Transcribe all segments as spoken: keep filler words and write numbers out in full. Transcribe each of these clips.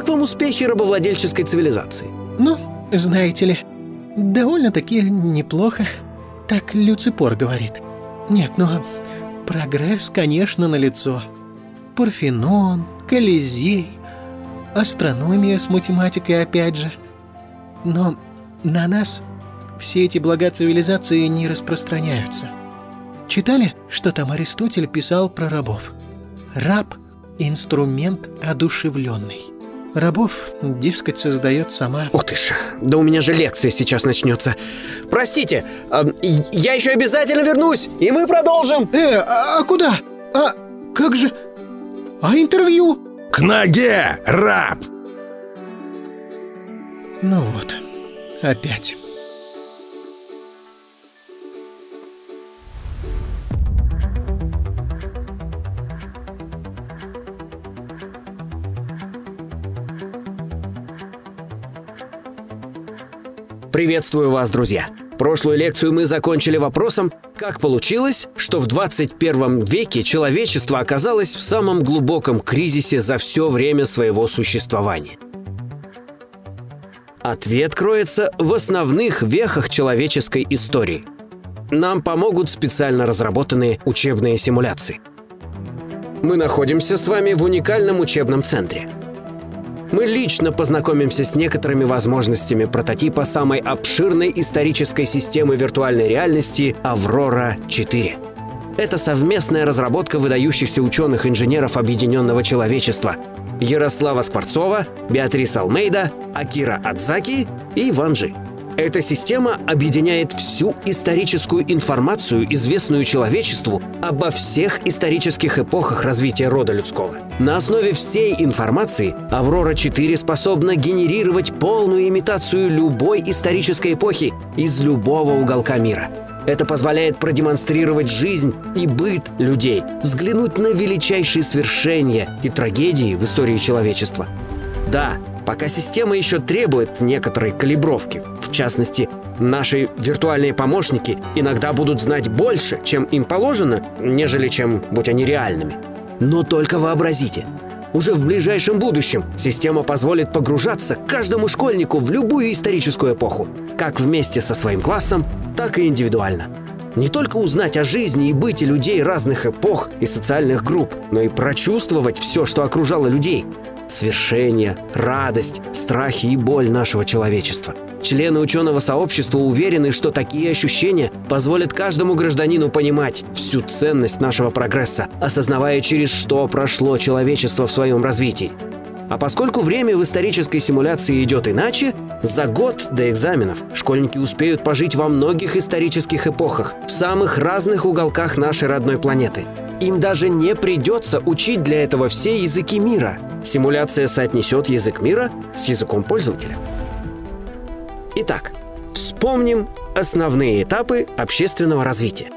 Как вам успехи рабовладельческой цивилизации? Ну, знаете ли, довольно-таки неплохо. Так Люципор говорит. Нет, ну, прогресс, конечно, налицо. Парфенон, Колизей, астрономия с математикой опять же. Но на нас все эти блага цивилизации не распространяются. Читали, что там Аристотель писал про рабов? Раб – инструмент одушевленный. Рабов, дескать, создает сама... Ух ты ж, да у меня же лекция сейчас начнется. Простите, э, я еще обязательно вернусь, и мы продолжим. Э, а, а куда? А как же... А интервью? К ноге, раб! Ну вот, опять. Приветствую вас, друзья! Прошлую лекцию мы закончили вопросом, как получилось, что в двадцать первом веке человечество оказалось в самом глубоком кризисе за все время своего существования. Ответ кроется в основных вехах человеческой истории. Нам помогут специально разработанные учебные симуляции. Мы находимся с вами в уникальном учебном центре. Мы лично познакомимся с некоторыми возможностями прототипа самой обширной исторической системы виртуальной реальности Аврора четыре. Это совместная разработка выдающихся ученых-инженеров объединенного человечества Ярослава Скворцова, Беатрис Алмейда, Акира Адзаки и Ван Жи. Эта система объединяет всю историческую информацию, известную человечеству, обо всех исторических эпохах развития рода людского. На основе всей информации Аврора четыре способна генерировать полную имитацию любой исторической эпохи из любого уголка мира. Это позволяет продемонстрировать жизнь и быт людей, взглянуть на величайшие свершения и трагедии в истории человечества. Да, пока система еще требует некоторой калибровки. В частности, наши виртуальные помощники иногда будут знать больше, чем им положено, нежели чем будь они реальными. Но только вообразите, уже в ближайшем будущем система позволит погружаться каждому школьнику в любую историческую эпоху, как вместе со своим классом, так и индивидуально. Не только узнать о жизни и быте людей разных эпох и социальных групп, но и прочувствовать все, что окружало людей. Свершения, радость, страхи и боль нашего человечества. Члены ученого сообщества уверены, что такие ощущения позволят каждому гражданину понимать всю ценность нашего прогресса, осознавая, через что прошло человечество в своем развитии. А поскольку время в исторической симуляции идет иначе, за год до экзаменов школьники успеют пожить во многих исторических эпохах, в самых разных уголках нашей родной планеты. Им даже не придется учить для этого все языки мира. Симуляция соотнесет язык мира с языком пользователя. Итак, вспомним основные этапы общественного развития.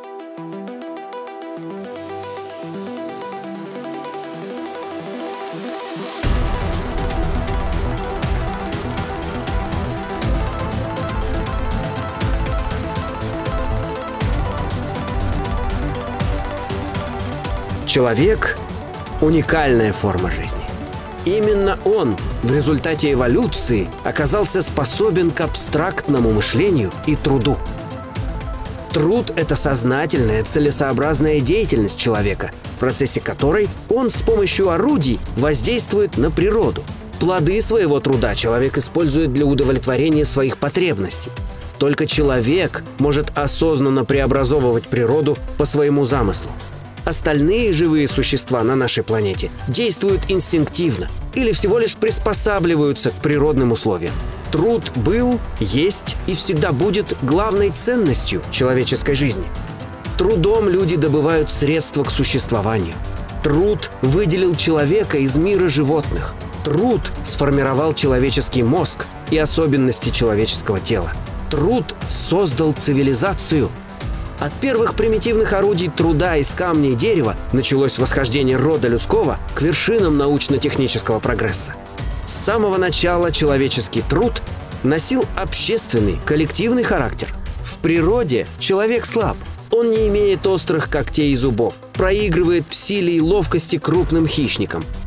Человек – уникальная форма жизни. Именно он в результате эволюции оказался способен к абстрактному мышлению и труду. Труд – это сознательная, целесообразная деятельность человека, в процессе которой он с помощью орудий воздействует на природу. Плоды своего труда человек использует для удовлетворения своих потребностей. Только человек может осознанно преобразовывать природу по своему замыслу. Остальные живые существа на нашей планете действуют инстинктивно или всего лишь приспосабливаются к природным условиям. Труд был, есть и всегда будет главной ценностью человеческой жизни. Трудом люди добывают средства к существованию. Труд выделил человека из мира животных. Труд сформировал человеческий мозг и особенности человеческого тела. Труд создал цивилизацию. От первых примитивных орудий труда из камня и дерева началось восхождение рода людского к вершинам научно-технического прогресса. С самого начала человеческий труд носил общественный, коллективный характер. В природе человек слаб. Он не имеет острых когтей и зубов, проигрывает в силе и ловкости крупным хищникам.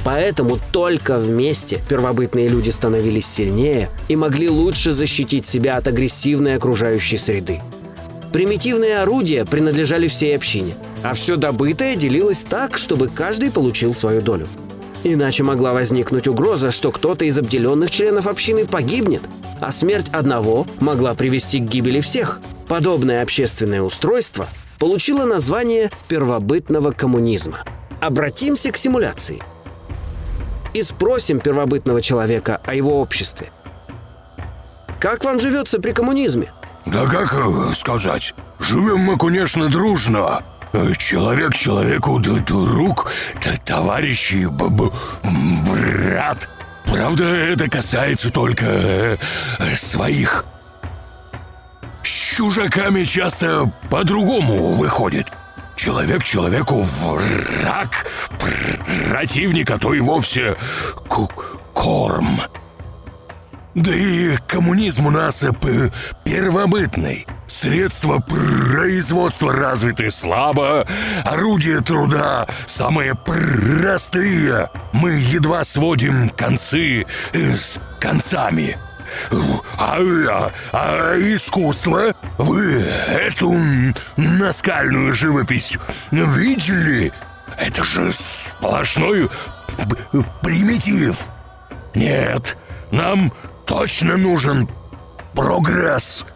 Поэтому только вместе первобытные люди становились сильнее и могли лучше защитить себя от агрессивной окружающей среды. Примитивные орудия принадлежали всей общине, а все добытое делилось так, чтобы каждый получил свою долю. Иначе могла возникнуть угроза, что кто-то из обделенных членов общины погибнет, а смерть одного могла привести к гибели всех. Подобное общественное устройство получило название первобытного коммунизма. Обратимся к симуляции и спросим первобытного человека о его обществе. Как вам живется при коммунизме? Да как сказать? Живем мы, конечно, дружно. Человек человеку друг, товарищи, брат. Правда, это касается только своих. С чужаками часто по-другому выходит. Человек человеку враг, противник, а то и вовсе корм. Да и коммунизм у нас первобытный. Средства производства развиты слабо, орудия труда самые простые. Мы едва сводим концы с концами. А, а, а искусство? Вы эту наскальную живопись видели? Это же сплошной примитив. Нет, нам точно нужен прогресс.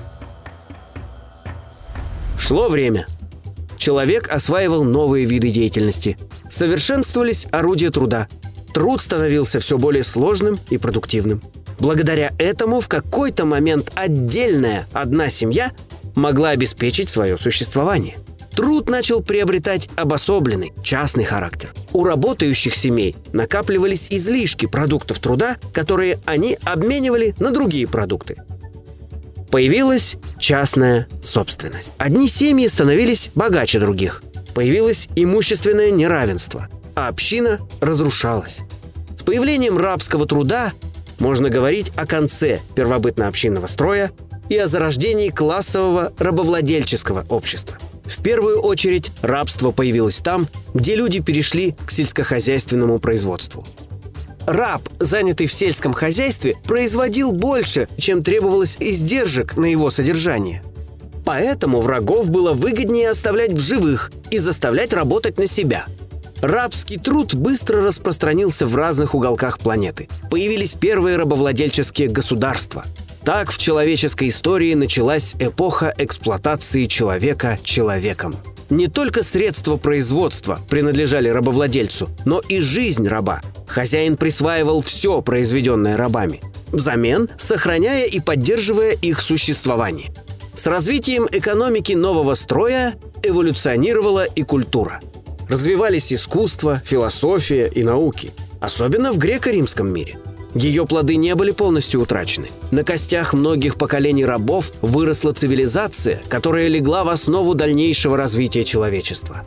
Шло время. Человек осваивал новые виды деятельности. Совершенствовались орудия труда. Труд становился все более сложным и продуктивным. Благодаря этому в какой-то момент отдельная одна семья могла обеспечить свое существование. Труд начал приобретать обособленный, частный характер. У работающих семей накапливались излишки продуктов труда, которые они обменивали на другие продукты. Появилась частная собственность. Одни семьи становились богаче других. Появилось имущественное неравенство, а община разрушалась. С появлением рабского труда можно говорить о конце первобытно-общинного строя и о зарождении классового рабовладельческого общества. В первую очередь рабство появилось там, где люди перешли к сельскохозяйственному производству. Раб, занятый в сельском хозяйстве, производил больше, чем требовалось издержек на его содержание. Поэтому врагов было выгоднее оставлять в живых и заставлять работать на себя. Рабский труд быстро распространился в разных уголках планеты. Появились первые рабовладельческие государства. Так в человеческой истории началась эпоха эксплуатации человека человеком. Не только средства производства принадлежали рабовладельцу, но и жизнь раба. Хозяин присваивал все, произведенное рабами, взамен сохраняя и поддерживая их существование. С развитием экономики нового строя эволюционировала и культура. Развивались искусство, философия и науки, особенно в греко-римском мире. Ее плоды не были полностью утрачены. На костях многих поколений рабов выросла цивилизация, которая легла в основу дальнейшего развития человечества.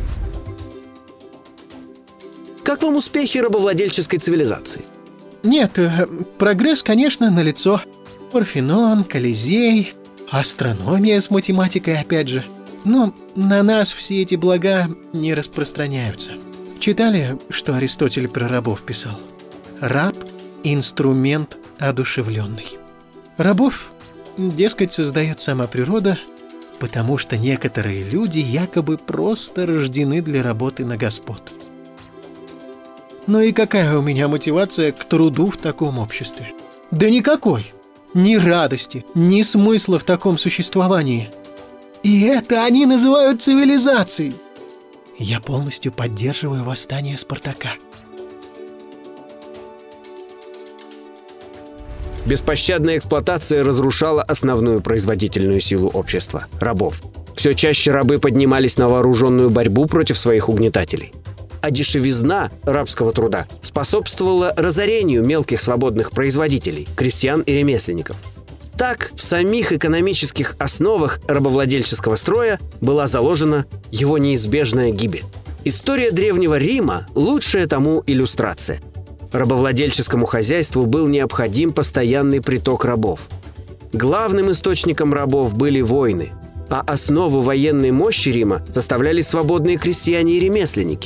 Как вам успехи рабовладельческой цивилизации? Нет, прогресс, конечно, налицо. Парфенон, Колизей, астрономия с математикой опять же. Но на нас все эти блага не распространяются. Читали, что Аристотель про рабов писал? Раб – инструмент одушевленный. Рабов, дескать, создает сама природа, потому что некоторые люди якобы просто рождены для работы на господ. Ну и какая у меня мотивация к труду в таком обществе? Да никакой. Ни радости, ни смысла в таком существовании. И это они называют цивилизацией. Я полностью поддерживаю восстание Спартака. Беспощадная эксплуатация разрушала основную производительную силу общества – рабов. Все чаще рабы поднимались на вооруженную борьбу против своих угнетателей. А дешевизна рабского труда способствовала разорению мелких свободных производителей, крестьян и ремесленников. Так, в самих экономических основах рабовладельческого строя была заложена его неизбежная гибель. История Древнего Рима – лучшая тому иллюстрация. Рабовладельческому хозяйству был необходим постоянный приток рабов. Главным источником рабов были войны, а основу военной мощи Рима составляли свободные крестьяне и ремесленники.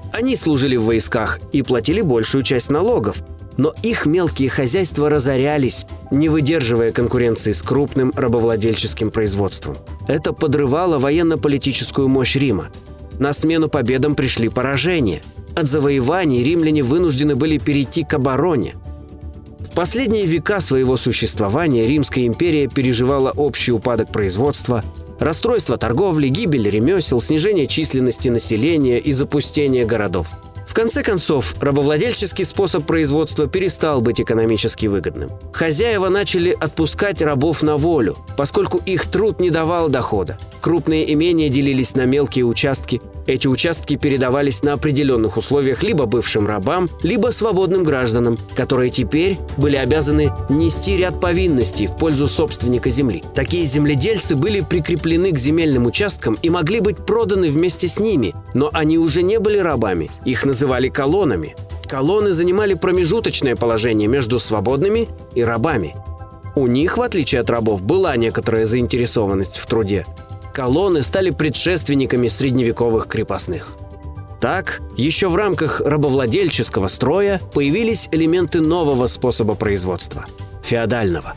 Они служили в войсках и платили большую часть налогов, но их мелкие хозяйства разорялись, не выдерживая конкуренции с крупным рабовладельческим производством. Это подрывало военно-политическую мощь Рима. На смену победам пришли поражения. От завоеваний римляне вынуждены были перейти к обороне. В последние века своего существования Римская империя переживала общий упадок производства, расстройство торговли, гибель ремесел, снижение численности населения и запустение городов. В конце концов, рабовладельческий способ производства перестал быть экономически выгодным. Хозяева начали отпускать рабов на волю, поскольку их труд не давал дохода. Крупные имения делились на мелкие участки. Эти участки передавались на определенных условиях либо бывшим рабам, либо свободным гражданам, которые теперь были обязаны нести ряд повинностей в пользу собственника земли. Такие земледельцы были прикреплены к земельным участкам и могли быть проданы вместе с ними, но они уже не были рабами, их называли колоннами. Колонны занимали промежуточное положение между свободными и рабами. У них, в отличие от рабов, была некоторая заинтересованность в труде. Колонны стали предшественниками средневековых крепостных. Так, еще в рамках рабовладельческого строя появились элементы нового способа производства – феодального.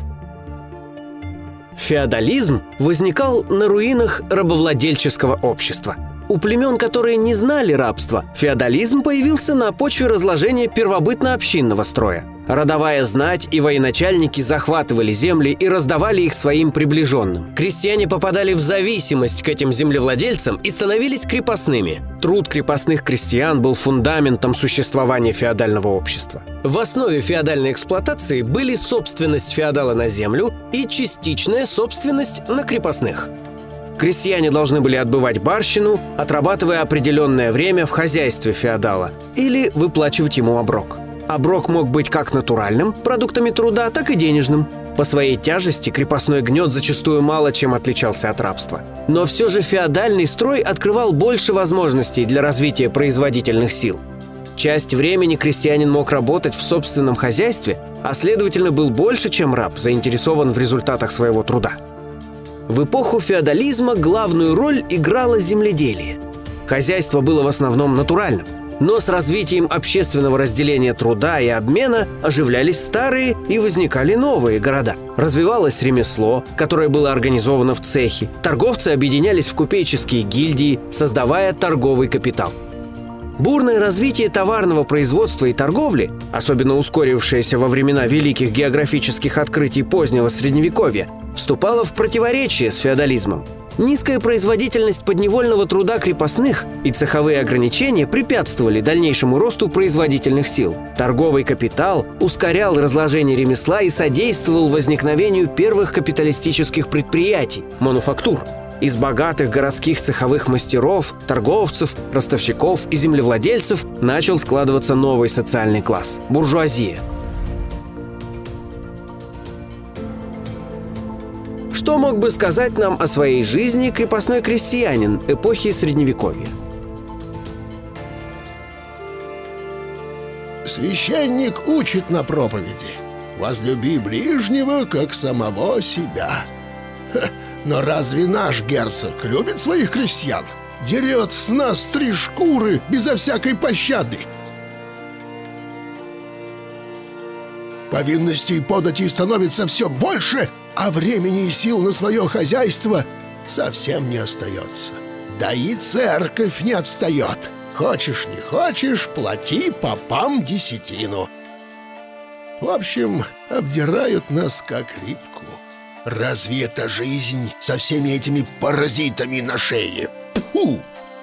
Феодализм возникал на руинах рабовладельческого общества. У племен, которые не знали рабства, феодализм появился на почве разложения первобытно-общинного строя. Родовая знать и военачальники захватывали земли и раздавали их своим приближенным. Крестьяне попадали в зависимость к этим землевладельцам и становились крепостными. Труд крепостных крестьян был фундаментом существования феодального общества. В основе феодальной эксплуатации были собственность феодала на землю и частичная собственность на крепостных. Крестьяне должны были отбывать барщину, отрабатывая определенное время в хозяйстве феодала, или выплачивать ему оброк. Оброк мог быть как натуральным, продуктами труда, так и денежным. По своей тяжести крепостной гнет зачастую мало чем отличался от рабства. Но все же феодальный строй открывал больше возможностей для развития производительных сил. Часть времени крестьянин мог работать в собственном хозяйстве, а следовательно был больше, чем раб, заинтересован в результатах своего труда. В эпоху феодализма главную роль играло земледелие. Хозяйство было в основном натуральным. Но с развитием общественного разделения труда и обмена оживлялись старые и возникали новые города. Развивалось ремесло, которое было организовано в цехи. Торговцы объединялись в купеческие гильдии, создавая торговый капитал. Бурное развитие товарного производства и торговли, особенно ускорившееся во времена великих географических открытий позднего Средневековья, вступало в противоречие с феодализмом. Низкая производительность подневольного труда крепостных и цеховые ограничения препятствовали дальнейшему росту производительных сил. Торговый капитал ускорял разложение ремесла и содействовал возникновению первых капиталистических предприятий – мануфактур. Из богатых городских цеховых мастеров, торговцев, ростовщиков и землевладельцев начал складываться новый социальный класс – буржуазия. Что мог бы сказать нам о своей жизни крепостной крестьянин эпохи Средневековья? Священник учит на проповеди: «Возлюби ближнего, как самого себя». Ха, но разве наш герцог любит своих крестьян? Дерет с нас три шкуры безо всякой пощады. Повинностей и податей становится все больше, а времени и сил на свое хозяйство совсем не остается. Да и церковь не отстает. Хочешь, не хочешь, плати попам десятину. В общем, обдирают нас как рыбку. Разве это жизнь со всеми этими паразитами на шее? Тьфу!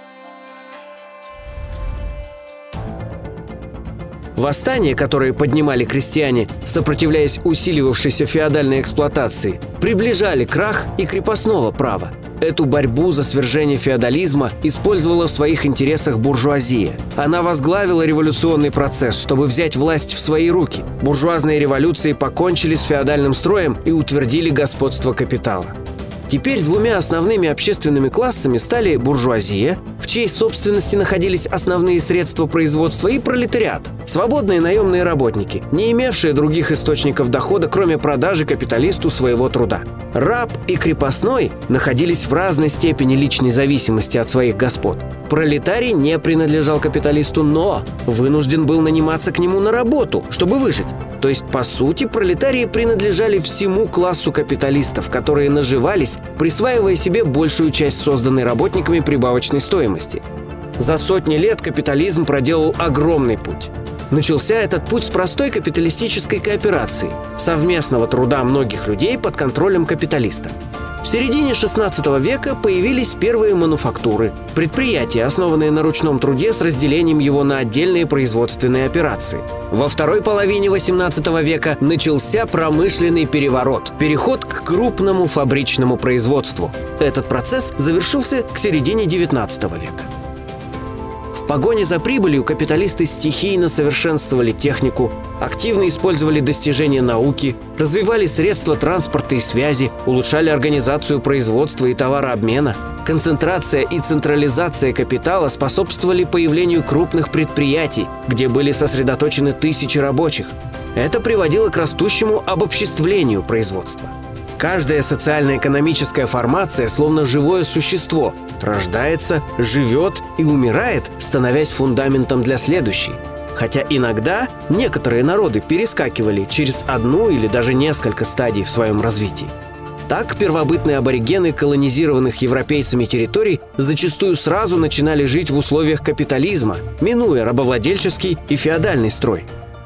Восстания, которые поднимали крестьяне, сопротивляясь усиливавшейся феодальной эксплуатации, приближали крах и крепостного права. Эту борьбу за свержение феодализма использовала в своих интересах буржуазия. Она возглавила революционный процесс, чтобы взять власть в свои руки. Буржуазные революции покончили с феодальным строем и утвердили господство капитала. Теперь двумя основными общественными классами стали буржуазия, в чьей собственности находились основные средства производства, и пролетариат – свободные наемные работники, не имевшие других источников дохода, кроме продажи капиталисту своего труда. Раб и крепостной находились в разной степени личной зависимости от своих господ. Пролетарий не принадлежал капиталисту, но вынужден был наниматься к нему на работу, чтобы выжить. То есть, по сути, пролетарии принадлежали всему классу капиталистов, которые наживались, присваивая себе большую часть созданной работниками прибавочной стоимости. За сотни лет капитализм проделал огромный путь. Начался этот путь с простой капиталистической кооперации, совместного труда многих людей под контролем капиталиста. В середине шестнадцатого века появились первые мануфактуры, предприятия, основанные на ручном труде с разделением его на отдельные производственные операции. Во второй половине восемнадцатого века начался промышленный переворот, переход к крупному фабричному производству. Этот процесс завершился к середине девятнадцатого века. В погоне за прибылью капиталисты стихийно совершенствовали технику, активно использовали достижения науки, развивали средства транспорта и связи, улучшали организацию производства и товарообмена. Концентрация и централизация капитала способствовали появлению крупных предприятий, где были сосредоточены тысячи рабочих. Это приводило к растущему обобществлению производства. Каждая социально-экономическая формация, словно живое существо, рождается, живет и умирает, становясь фундаментом для следующей. Хотя иногда некоторые народы перескакивали через одну или даже несколько стадий в своем развитии. Так первобытные аборигены колонизированных европейцами территорий зачастую сразу начинали жить в условиях капитализма, минуя рабовладельческий и феодальный строй.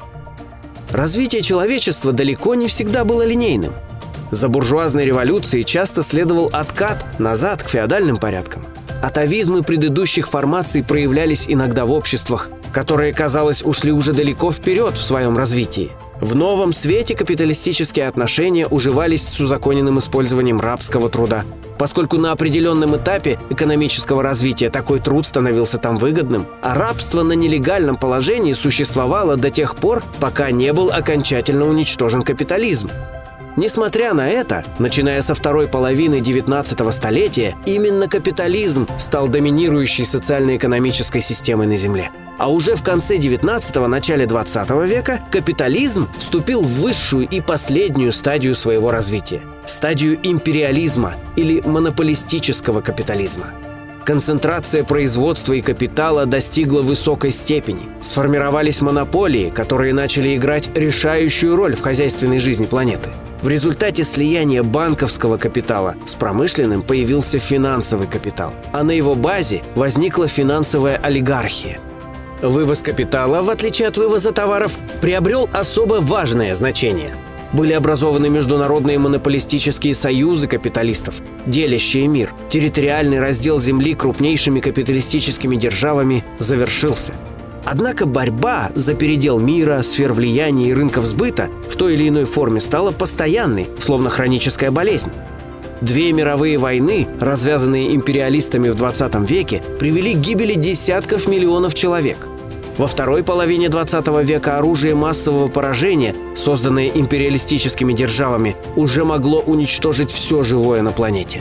Развитие человечества далеко не всегда было линейным. За буржуазной революцией часто следовал откат назад к феодальным порядкам. Атавизмы предыдущих формаций проявлялись иногда в обществах, которые, казалось, ушли уже далеко вперед в своем развитии. В новом свете капиталистические отношения уживались с узаконенным использованием рабского труда, поскольку на определенном этапе экономического развития такой труд становился там выгодным, а рабство на нелегальном положении существовало до тех пор, пока не был окончательно уничтожен капитализм. Несмотря на это, начиная со второй половины девятнадцатого столетия, именно капитализм стал доминирующей социально-экономической системой на Земле. А уже в конце девятнадцатого – начале двадцатого века капитализм вступил в высшую и последнюю стадию своего развития – стадию империализма или монополистического капитализма. Концентрация производства и капитала достигла высокой степени. Сформировались монополии, которые начали играть решающую роль в хозяйственной жизни планеты. В результате слияния банковского капитала с промышленным появился финансовый капитал, а на его базе возникла финансовая олигархия. Вывоз капитала, в отличие от вывоза товаров, приобрел особо важное значение. Были образованы международные монополистические союзы капиталистов, делящие мир. Территориальный раздел земли крупнейшими капиталистическими державами завершился. Однако борьба за передел мира, сфер влияния и рынков сбыта в той или иной форме стала постоянной, словно хроническая болезнь. Две мировые войны, развязанные империалистами в двадцатом веке, привели к гибели десятков миллионов человек. Во второй половине двадцатого века оружие массового поражения, созданное империалистическими державами, уже могло уничтожить все живое на планете.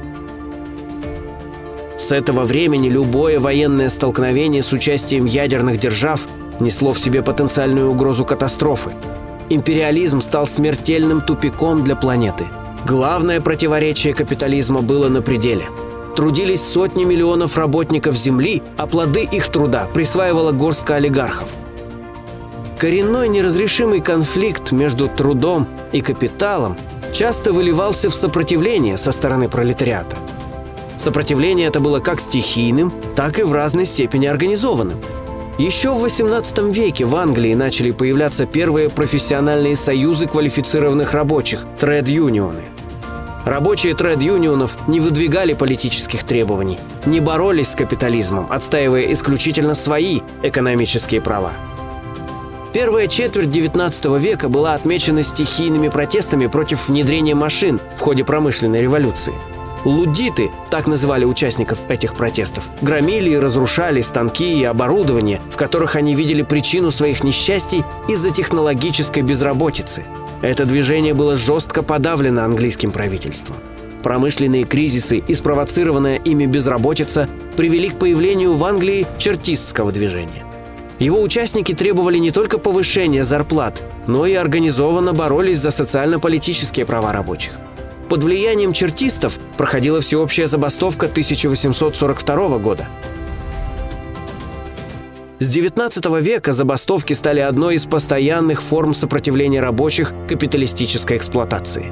С этого времени любое военное столкновение с участием ядерных держав несло в себе потенциальную угрозу катастрофы. Империализм стал смертельным тупиком для планеты. Главное противоречие капитализма было на пределе. Трудились сотни миллионов работников Земли, а плоды их труда присваивала горстка олигархов. Коренной неразрешимый конфликт между трудом и капиталом часто выливался в сопротивление со стороны пролетариата. Сопротивление это было как стихийным, так и в разной степени организованным. Еще в восемнадцатом веке в Англии начали появляться первые профессиональные союзы квалифицированных рабочих – тред-юнионы. Рабочие тред-юнионов не выдвигали политических требований, не боролись с капитализмом, отстаивая исключительно свои экономические права. Первая четверть девятнадцатого века была отмечена стихийными протестами против внедрения машин в ходе промышленной революции. Луддиты, так называли участников этих протестов, громили и разрушали станки и оборудование, в которых они видели причину своих несчастий из-за технологической безработицы. Это движение было жестко подавлено английским правительством. Промышленные кризисы и спровоцированная ими безработица привели к появлению в Англии чертистского движения. Его участники требовали не только повышения зарплат, но и организованно боролись за социально-политические права рабочих. Под влиянием чертистов проходила всеобщая забастовка тысяча восемьсот сорок второго года. С девятнадцатого века забастовки стали одной из постоянных форм сопротивления рабочих капиталистической эксплуатации.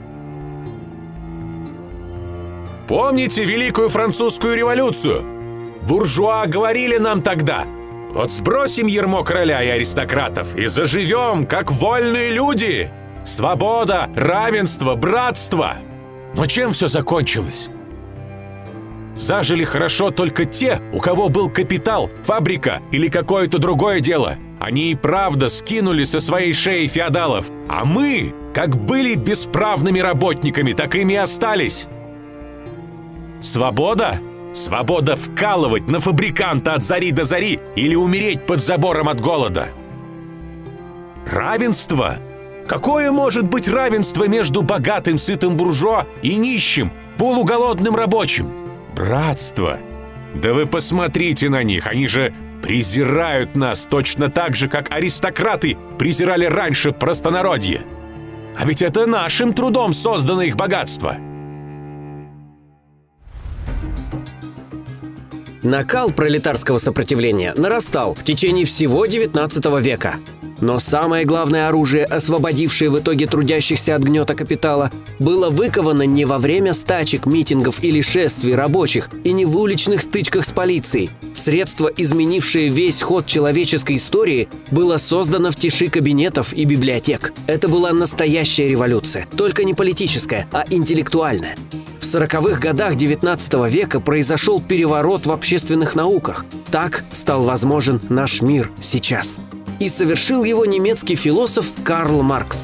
Помните Великую Французскую революцию? Буржуа говорили нам тогда: вот сбросим ярмо короля и аристократов и заживем, как вольные люди. Свобода, равенство, братство. Но чем все закончилось? Зажили хорошо только те, у кого был капитал, фабрика или какое-то другое дело. Они и правда скинули со своей шеи феодалов. А мы, как были бесправными работниками, так ими и остались. Свобода? Свобода вкалывать на фабриканта от зари до зари или умереть под забором от голода. Равенство? Какое может быть равенство между богатым сытым буржуа и нищим, полуголодным рабочим? Братство? Да вы посмотрите на них, они же презирают нас точно так же, как аристократы презирали раньше простонародье. А ведь это нашим трудом создано их богатство. Накал пролетарского сопротивления нарастал в течение всего девятнадцатого века. Но самое главное оружие, освободившее в итоге трудящихся от гнета капитала, было выковано не во время стачек, митингов или шествий рабочих и не в уличных стычках с полицией. Средство, изменившее весь ход человеческой истории, было создано в тиши кабинетов и библиотек. Это была настоящая революция, только не политическая, а интеллектуальная. В сороковых годах девятнадцатого века произошел переворот в общественных науках. Так стал возможен наш мир сейчас. И совершил его немецкий философ Карл Маркс.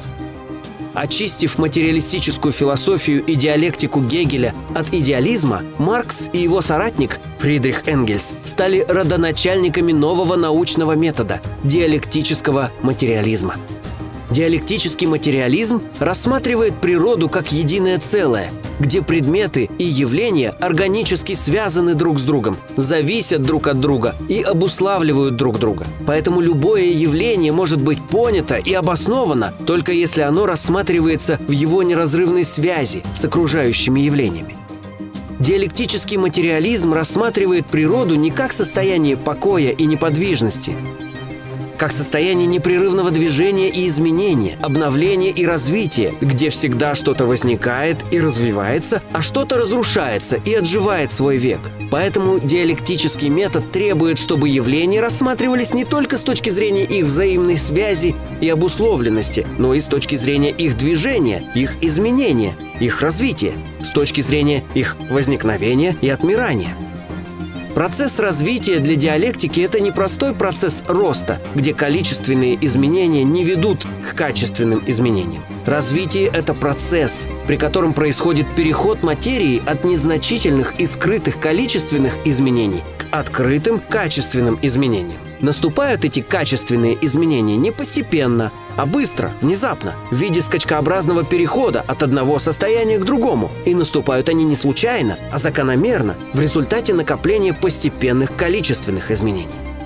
Очистив материалистическую философию и диалектику Гегеля от идеализма, Маркс и его соратник Фридрих Энгельс стали родоначальниками нового научного метода – диалектического материализма. Диалектический материализм рассматривает природу как единое целое, где предметы и явления органически связаны друг с другом, зависят друг от друга и обуславливают друг друга. Поэтому любое явление может быть понято и обосновано, только если оно рассматривается в его неразрывной связи с окружающими явлениями. Диалектический материализм рассматривает природу не как состояние покоя и неподвижности, как состояние непрерывного движения и изменения, обновления и развития, где всегда что-то возникает и развивается, а что-то разрушается и отживает свой век. Поэтому диалектический метод требует, чтобы явления рассматривались не только с точки зрения их взаимной связи и обусловленности, но и с точки зрения их движения, их изменения, их развития, с точки зрения их возникновения и отмирания. Процесс развития для диалектики – это не простой процесс роста, где количественные изменения не ведут к качественным изменениям. Развитие – это процесс, при котором происходит переход материи от незначительных и скрытых количественных изменений к открытым качественным изменениям. Наступают эти качественные изменения не постепенно, а быстро, внезапно, в виде скачкообразного перехода от одного состояния к другому. И наступают они не случайно, а закономерно, в результате накопления постепенных количественных изменений.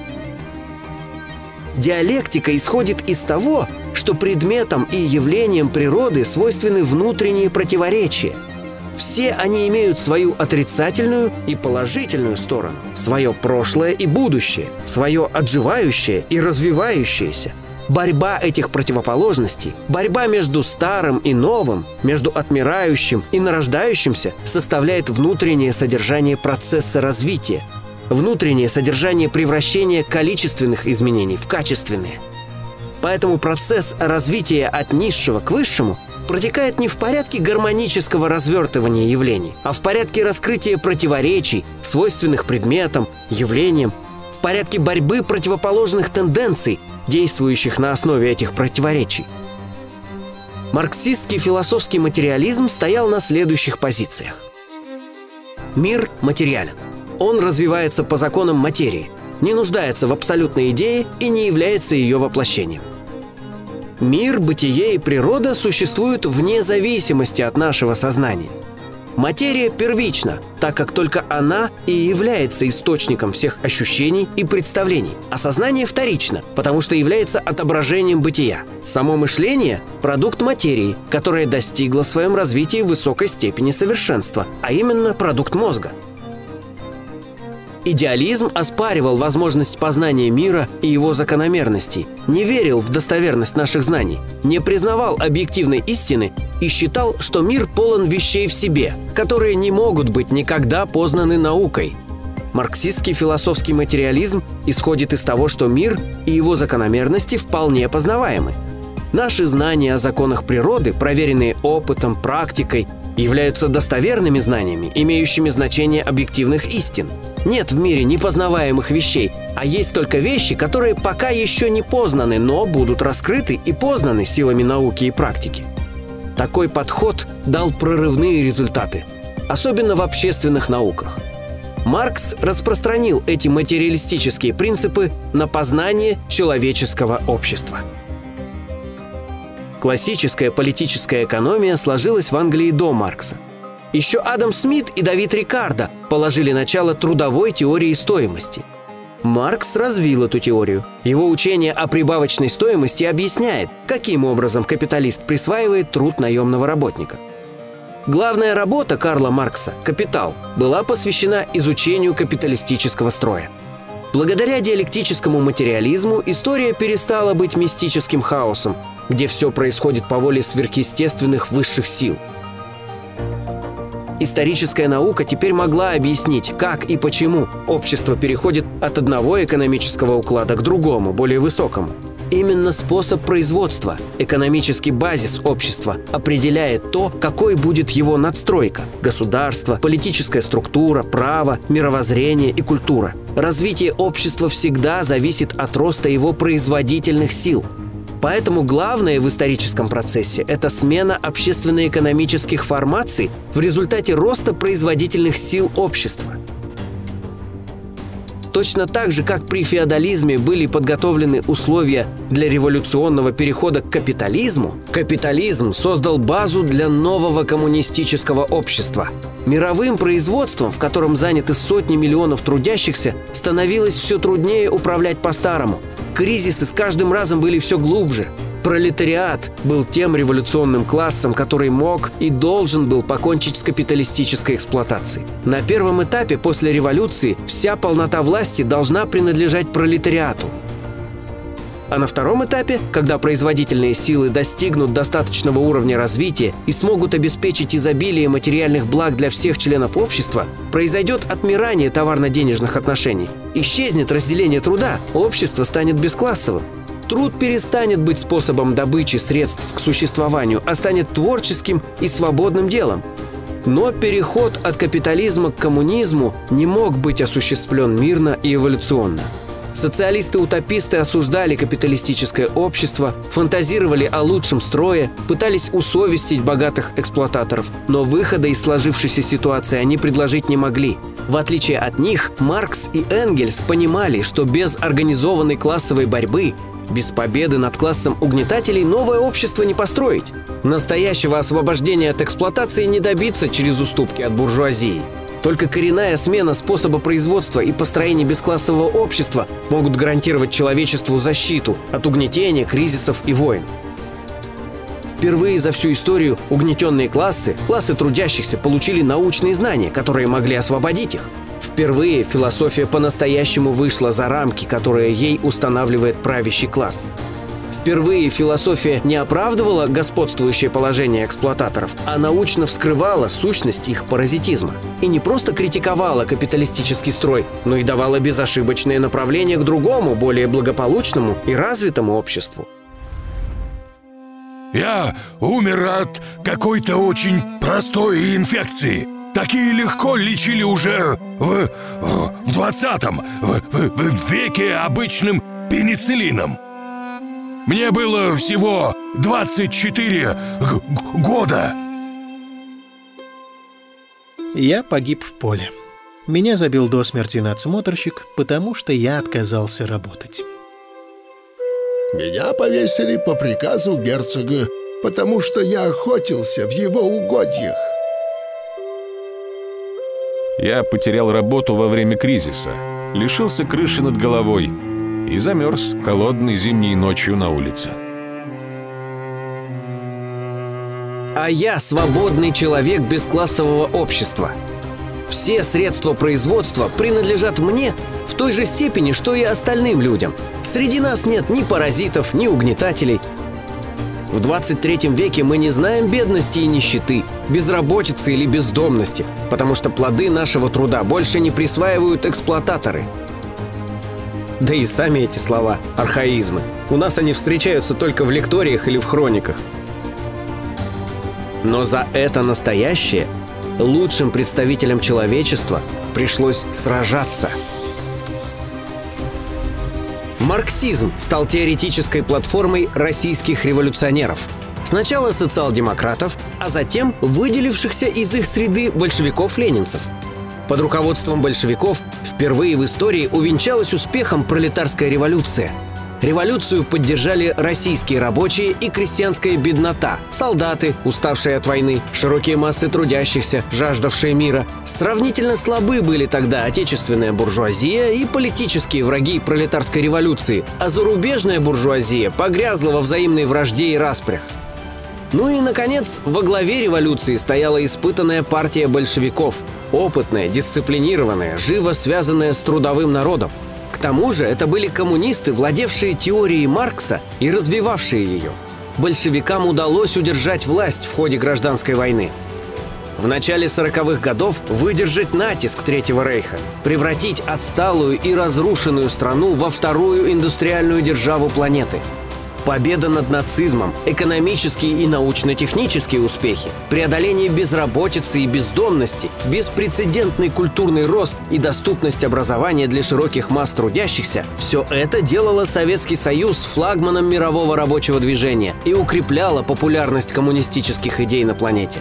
Диалектика исходит из того, что предметам и явлениям природы свойственны внутренние противоречия. Все они имеют свою отрицательную и положительную сторону, свое прошлое и будущее, свое отживающее и развивающееся. Борьба этих противоположностей, борьба между старым и новым, между отмирающим и нарождающимся составляет внутреннее содержание процесса развития, внутреннее содержание превращения количественных изменений в качественные. Поэтому процесс развития от низшего к высшему протекает не в порядке гармонического развертывания явлений, а в порядке раскрытия противоречий, свойственных предметам, явлениям, в порядке борьбы противоположных тенденций, действующих на основе этих противоречий. Марксистский философский материализм стоял на следующих позициях. Мир материален. Он развивается по законам материи, не нуждается в абсолютной идее и не является ее воплощением. Мир, бытие и природа существуют вне зависимости от нашего сознания. Материя первична, так как только она и является источником всех ощущений и представлений, а сознание вторично, потому что является отображением бытия. Само мышление – продукт материи, которая достигла в своем развитии высокой степени совершенства, а именно продукт мозга. Идеализм оспаривал возможность познания мира и его закономерностей, не верил в достоверность наших знаний, не признавал объективной истины и считал, что мир полон вещей в себе, которые не могут быть никогда познаны наукой. Марксистский философский материализм исходит из того, что мир и его закономерности вполне познаваемы. Наши знания о законах природы, проверенные опытом, практикой, являются достоверными знаниями, имеющими значение объективных истин. Нет в мире непознаваемых вещей, а есть только вещи, которые пока еще не познаны, но будут раскрыты и познаны силами науки и практики. Такой подход дал прорывные результаты, особенно в общественных науках. Маркс распространил эти материалистические принципы на познание человеческого общества. Классическая политическая экономия сложилась в Англии до Маркса. Еще Адам Смит и Давид Рикардо положили начало трудовой теории стоимости. Маркс развил эту теорию. Его учение о прибавочной стоимости объясняет, каким образом капиталист присваивает труд наемного работника. Главная работа Карла Маркса «Капитал» была посвящена изучению капиталистического строя. Благодаря диалектическому материализму история перестала быть мистическим хаосом, где все происходит по воле сверхъестественных высших сил. Историческая наука теперь могла объяснить, как и почему общество переходит от одного экономического уклада к другому, более высокому. Именно способ производства, экономический базис общества определяет то, какой будет его надстройка – государство, политическая структура, право, мировоззрение и культура. Развитие общества всегда зависит от роста его производительных сил. Поэтому главное в историческом процессе – это смена общественно-экономических формаций в результате роста производительных сил общества. Точно так же, как при феодализме были подготовлены условия для революционного перехода к капитализму, капитализм создал базу для нового коммунистического общества. Мировым производством, в котором заняты сотни миллионов трудящихся, становилось все труднее управлять по-старому. Кризисы с каждым разом были все глубже. Пролетариат был тем революционным классом, который мог и должен был покончить с капиталистической эксплуатацией. На первом этапе после революции вся полнота власти должна принадлежать пролетариату. А на втором этапе, когда производительные силы достигнут достаточного уровня развития и смогут обеспечить изобилие материальных благ для всех членов общества, произойдет отмирание товарно-денежных отношений. Исчезнет разделение труда, общество станет бесклассовым. Труд перестанет быть способом добычи средств к существованию, а станет творческим и свободным делом. Но переход от капитализма к коммунизму не мог быть осуществлен мирно и эволюционно. Социалисты-утописты осуждали капиталистическое общество, фантазировали о лучшем строе, пытались усовестить богатых эксплуататоров, но выхода из сложившейся ситуации они предложить не могли. В отличие от них, Маркс и Энгельс понимали, что без организованной классовой борьбы, без победы над классом угнетателей новое общество не построить. Настоящего освобождения от эксплуатации не добиться через уступки от буржуазии. Только коренная смена способа производства и построение бесклассового общества могут гарантировать человечеству защиту от угнетения, кризисов и войн. Впервые за всю историю угнетенные классы, классы трудящихся, получили научные знания, которые могли освободить их. Впервые философия по-настоящему вышла за рамки, которые ей устанавливает правящий класс. Впервые философия не оправдывала господствующее положение эксплуататоров, а научно вскрывала сущность их паразитизма. И не просто критиковала капиталистический строй, но и давала безошибочное направление к другому, более благополучному и развитому обществу. Я умер от какой-то очень простой инфекции. Такие легко лечили уже в, в двадцатом в, в, в веке обычным пенициллином. Мне было всего двадцать четыре года. Я погиб в поле. Меня забил до смерти надсмотрщик, потому что я отказался работать. Меня повесили по приказу герцога, потому что я охотился в его угодьях. Я потерял работу во время кризиса, лишился крыши над головой и замерз холодной зимней ночью на улице. А я свободный человек бесклассового общества. Все средства производства принадлежат мне в той же степени, что и остальным людям. Среди нас нет ни паразитов, ни угнетателей. В двадцать третьем веке мы не знаем бедности и нищеты, безработицы или бездомности, потому что плоды нашего труда больше не присваивают эксплуататоры. Да и сами эти слова – архаизмы. У нас они встречаются только в лекториях или в хрониках. Но за это настоящее лучшим представителям человечества пришлось сражаться. Марксизм стал теоретической платформой российских революционеров. Сначала социал-демократов, а затем выделившихся из их среды большевиков-ленинцев. Под руководством большевиков впервые в истории увенчалась успехом пролетарская революция. Революцию поддержали российские рабочие и крестьянская беднота, солдаты, уставшие от войны, широкие массы трудящихся, жаждавшие мира. Сравнительно слабы были тогда отечественная буржуазия и политические враги пролетарской революции, а зарубежная буржуазия погрязла во взаимной вражде и распрях. Ну и, наконец, во главе революции стояла испытанная партия большевиков, опытная, дисциплинированная, живо связанная с трудовым народом. К тому же это были коммунисты, владевшие теорией Маркса и развивавшие ее. Большевикам удалось удержать власть в ходе гражданской войны. В начале сороковых годов выдержать натиск Третьего рейха, превратить отсталую и разрушенную страну во вторую индустриальную державу планеты. Победа над нацизмом, экономические и научно-технические успехи, преодоление безработицы и бездомности, беспрецедентный культурный рост и доступность образования для широких масс трудящихся – все это делало Советский Союз флагманом мирового рабочего движения и укрепляло популярность коммунистических идей на планете.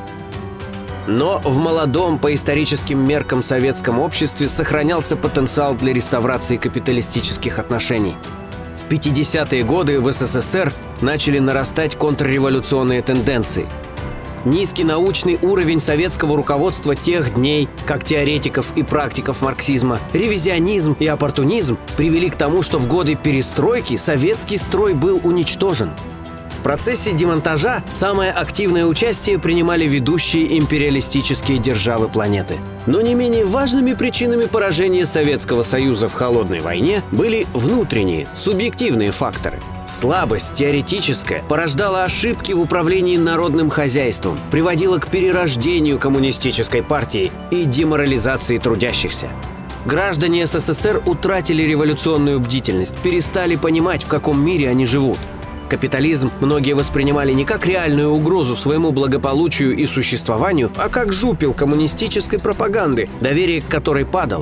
Но в молодом по историческим меркам советском обществе сохранялся потенциал для реставрации капиталистических отношений. В пятидесятые годы в СССР начали нарастать контрреволюционные тенденции. Низкий научный уровень советского руководства тех дней, как теоретиков и практиков марксизма, ревизионизм и оппортунизм привели к тому, что в годы перестройки советский строй был уничтожен. В процессе демонтажа самое активное участие принимали ведущие империалистические державы планеты. Но не менее важными причинами поражения Советского Союза в холодной войне были внутренние, субъективные факторы. Слабость теоретическая порождала ошибки в управлении народным хозяйством, приводила к перерождению коммунистической партии и деморализации трудящихся. Граждане СССР утратили революционную бдительность, перестали понимать, в каком мире они живут. Капитализм многие воспринимали не как реальную угрозу своему благополучию и существованию, а как жупел коммунистической пропаганды, доверие к которой падало.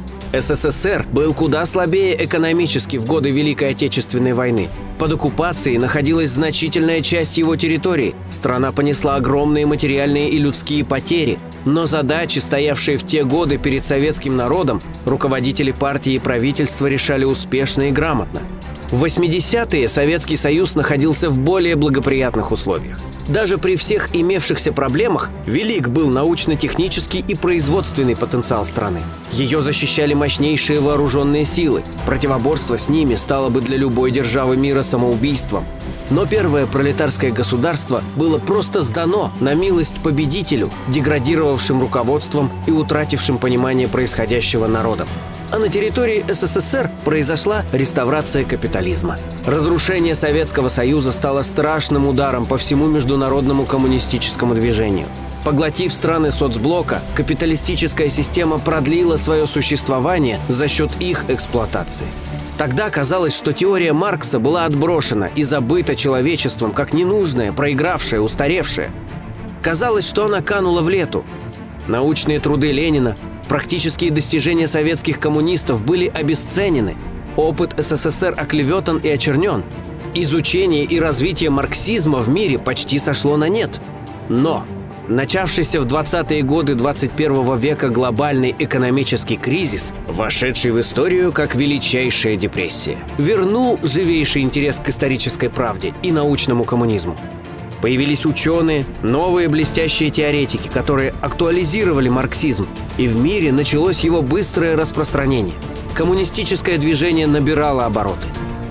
СССР был куда слабее экономически в годы Великой Отечественной войны. Под оккупацией находилась значительная часть его территории. Страна понесла огромные материальные и людские потери. Но задачи, стоявшие в те годы перед советским народом, руководители партии и правительства решали успешно и грамотно. В восьмидесятые Советский Союз находился в более благоприятных условиях. Даже при всех имевшихся проблемах велик был научно-технический и производственный потенциал страны. Ее защищали мощнейшие вооруженные силы. Противоборство с ними стало бы для любой державы мира самоубийством. Но первое пролетарское государство было просто сдано на милость победителю, деградировавшим руководством и утратившим понимание происходящего народом. А на территории СССР произошла реставрация капитализма. Разрушение Советского Союза стало страшным ударом по всему международному коммунистическому движению. Поглотив страны соцблока, капиталистическая система продлила свое существование за счет их эксплуатации. Тогда казалось, что теория Маркса была отброшена и забыта человечеством как ненужная, проигравшая, устаревшая. Казалось, что она канула в лету. Научные труды Ленина, практические достижения советских коммунистов были обесценены, опыт СССР оклеветан и очернен. Изучение и развитие марксизма в мире почти сошло на нет. Но начавшийся в двадцатые годы двадцать первого века глобальный экономический кризис, вошедший в историю как величайшая депрессия, вернул живейший интерес к исторической правде и научному коммунизму. Появились ученые, новые блестящие теоретики, которые актуализировали марксизм, и в мире началось его быстрое распространение. Коммунистическое движение набирало обороты.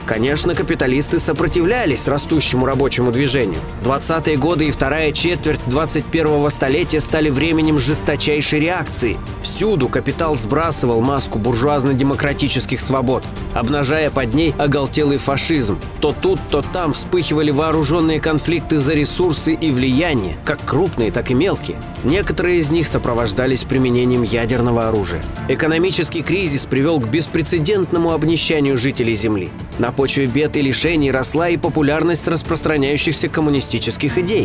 Конечно, капиталисты сопротивлялись растущему рабочему движению. двадцатые годы и вторая четверть двадцать первого столетия стали временем жесточайшей реакции. Всюду капитал сбрасывал маску буржуазно-демократических свобод, обнажая под ней оголтелый фашизм. То тут, то там вспыхивали вооруженные конфликты за ресурсы и влияние, как крупные, так и мелкие. Некоторые из них сопровождались применением ядерного оружия. Экономический кризис привел к беспрецедентному обнищанию жителей Земли. На почве бед и лишений росла и популярность распространяющихся коммунистических идей.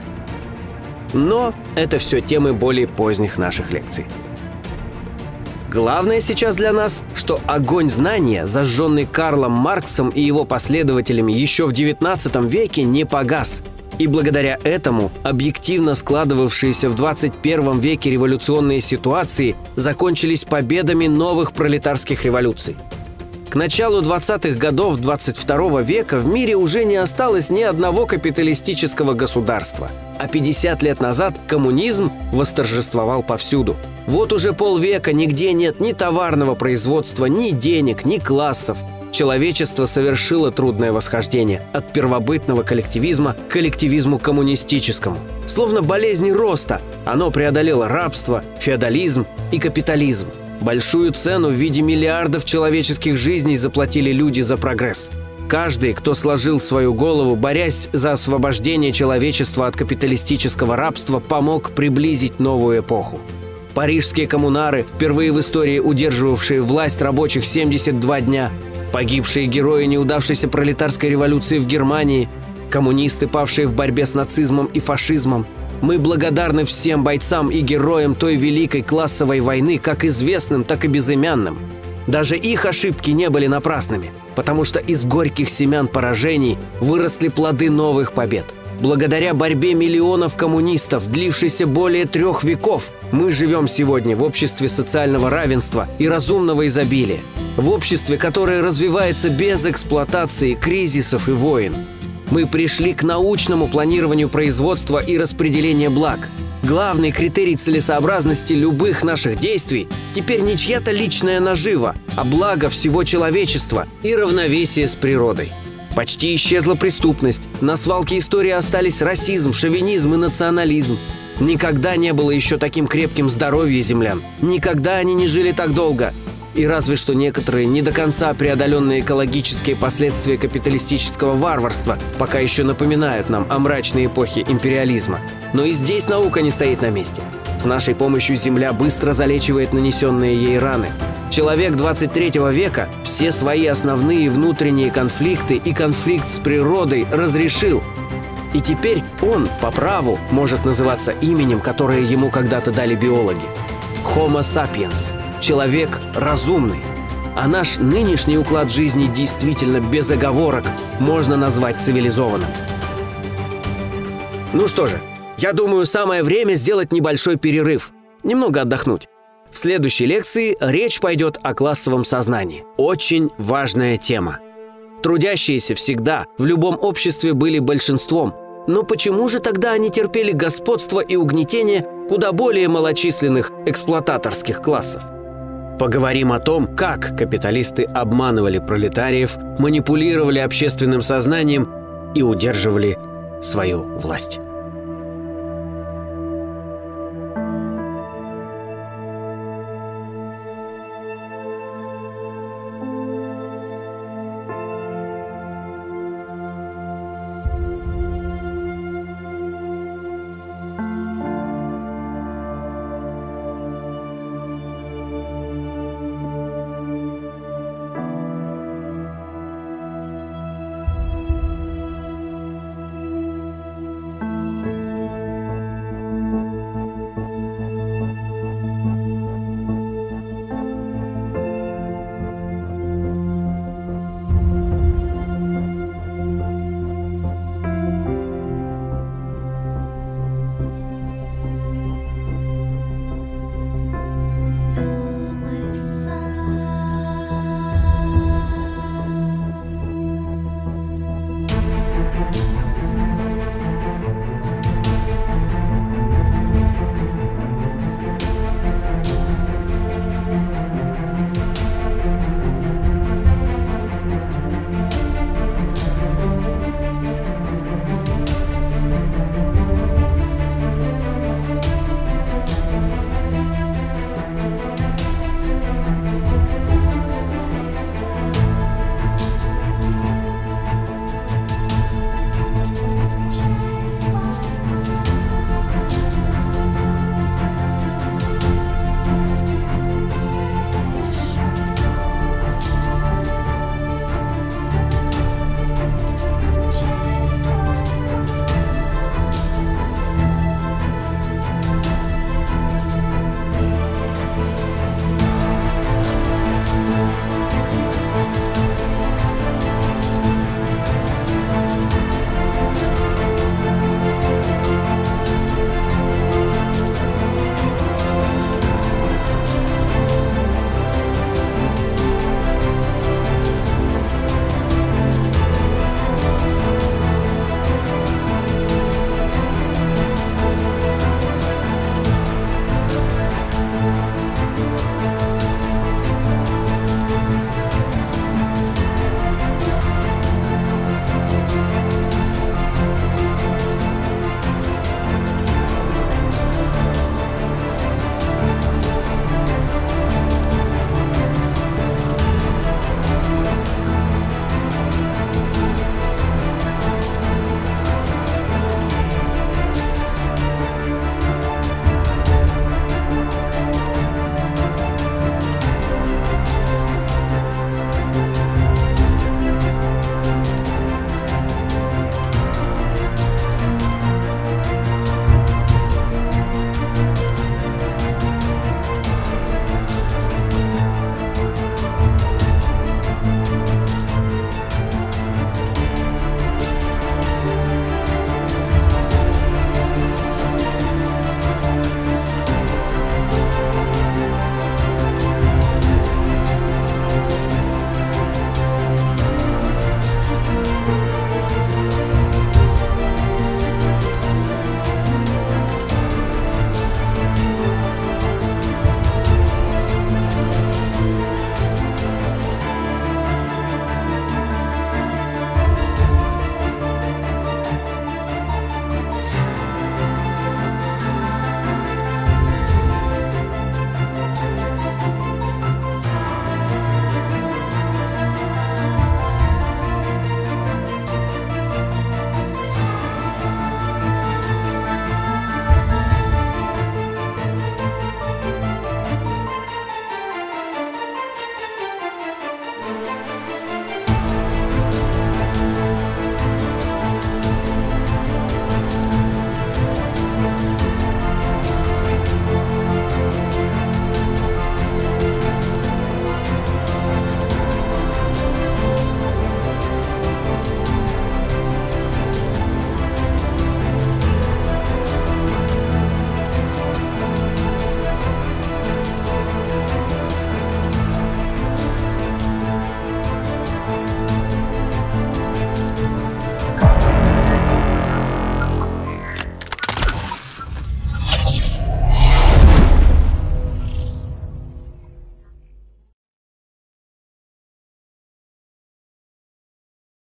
Но это все темы более поздних наших лекций. Главное сейчас для нас, что огонь знания, зажженный Карлом Марксом и его последователями еще в девятнадцатом веке, не погас. И благодаря этому объективно складывавшиеся в двадцать первом веке революционные ситуации закончились победами новых пролетарских революций. К началу двадцатых годов двадцать второго века в мире уже не осталось ни одного капиталистического государства, а пятьдесят лет назад коммунизм восторжествовал повсюду. Вот уже полвека нигде нет ни товарного производства, ни денег, ни классов. Человечество совершило трудное восхождение от первобытного коллективизма к коллективизму коммунистическому. Словно болезнь роста, оно преодолело рабство, феодализм и капитализм. Большую цену в виде миллиардов человеческих жизней заплатили люди за прогресс. Каждый, кто сложил свою голову, борясь за освобождение человечества от капиталистического рабства, помог приблизить новую эпоху. Парижские коммунары, впервые в истории удерживавшие власть рабочих семьдесят два дня, погибшие герои неудавшейся пролетарской революции в Германии, коммунисты, павшие в борьбе с нацизмом и фашизмом. Мы благодарны всем бойцам и героям той великой классовой войны, как известным, так и безымянным. Даже их ошибки не были напрасными, потому что из горьких семян поражений выросли плоды новых побед. Благодаря борьбе миллионов коммунистов, длившейся более трех веков, мы живем сегодня в обществе социального равенства и разумного изобилия, в обществе, которое развивается без эксплуатации, кризисов и войн. Мы пришли к научному планированию производства и распределения благ. Главный критерий целесообразности любых наших действий теперь не чья-то личная нажива, а благо всего человечества и равновесие с природой. Почти исчезла преступность, на свалке истории остались расизм, шовинизм и национализм. Никогда не было еще таким крепким здоровье землян, никогда они не жили так долго. И разве что некоторые не до конца преодоленные экологические последствия капиталистического варварства пока еще напоминают нам о мрачной эпохе империализма. Но и здесь наука не стоит на месте. С нашей помощью Земля быстро залечивает нанесенные ей раны. Человек двадцать третьего века все свои основные внутренние конфликты и конфликт с природой разрешил. И теперь он, по праву, может называться именем, которое ему когда-то дали биологи. Homo sapiens. Человек разумный. А наш нынешний уклад жизни действительно без оговорок можно назвать цивилизованным. Ну что же, я думаю, самое время сделать небольшой перерыв, немного отдохнуть. В следующей лекции речь пойдет о классовом сознании. Очень важная тема. Трудящиеся всегда в любом обществе были большинством. Но почему же тогда они терпели господство и угнетение куда более малочисленных эксплуататорских классов? Поговорим о том, как капиталисты обманывали пролетариев, манипулировали общественным сознанием и удерживали свою власть.